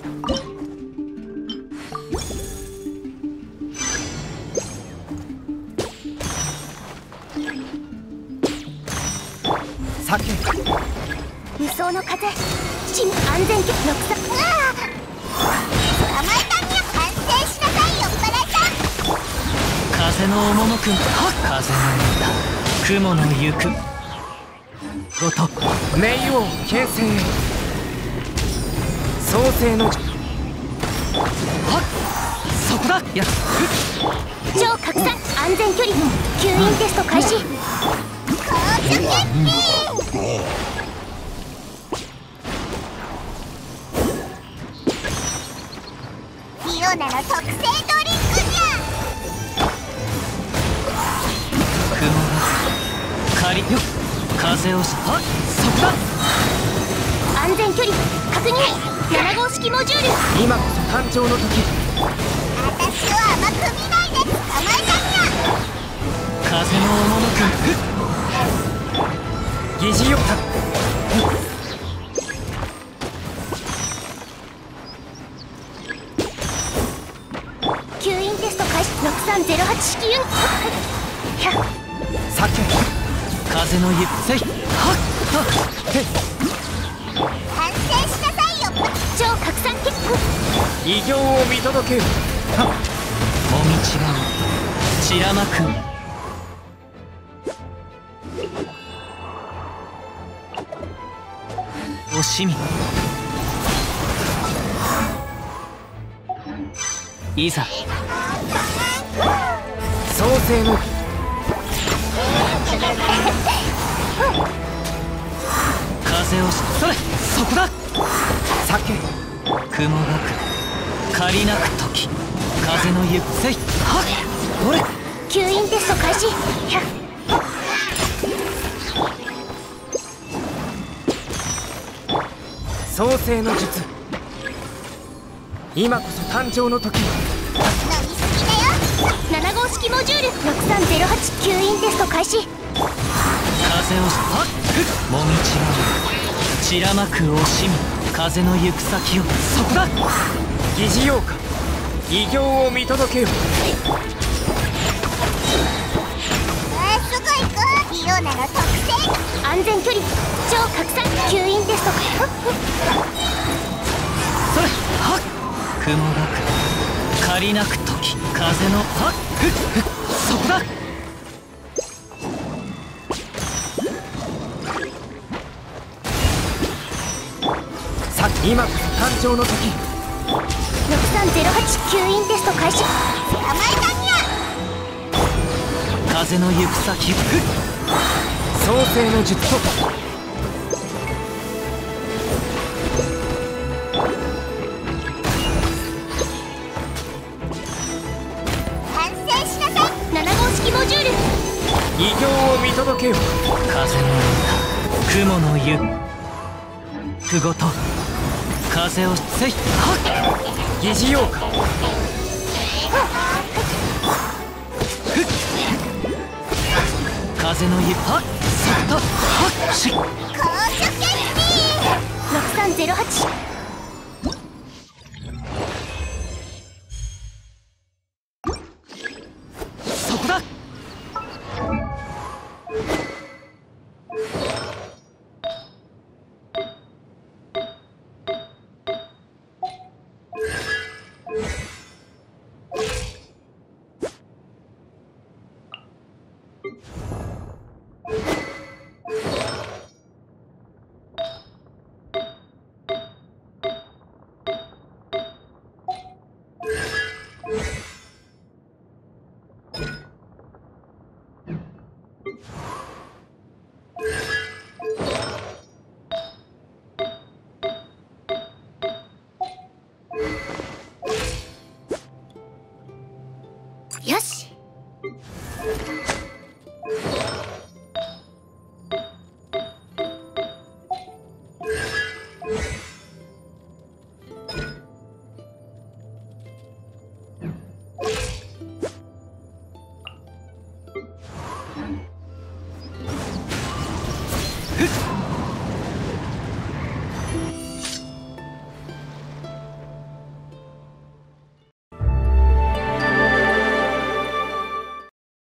避け。 無双の風、新安全局の草。捕まえたにゃ。反省しなさい、酔っ払いさん。 風の赴く風の歌、雲の行くごと冥王形成へ。創世のはっ、そこだ。やっ超拡散安全距離吸引テスト開始。高所決定。リオナの特製ドリンクじゃ。 雲が仮よ風をしはっ、そこだ。 安全距離確認。7号式モジュール。 今こそ誕生の時。 私を甘く見ないで。捕まえたにゃ。 風の赴く疑似よった。 吸引テスト開始。6308式ユン。 避け。 風の行くせいはっへっ。 反省しなさいよ。超拡散結構。 異形を見届けよ。はっ。 もみちがう散らまく惜しみいざ創世の風をしそれそこだ。 避け。 雲がく借りなく時風の行くせいはっどれ吸引テスト開始。 創世の術。今こそ誕生の時。 飲みすぎだよ。7号式モジュール。6308吸引テスト開始。 風をしはっもみちがう散らまく惜しみ風の行く先をそこだ。 疑似ようか。異形を見届けよ。 すぐ行く。リオナの特性安全距離超拡散吸引テスト。 それはっ雲がく借りなく時風のはっそこだ。 さ今こそ誕生の時。 6308吸引テスト開始。捕まえたにゃ。 風の行く先創世の術と。 反省しなさい。7号式モジュール。 異形を見届けよ。 風の歌雲の行くごと風をせいはっ疑似ようか。 風の行くはっそこだはっし高所決定。6308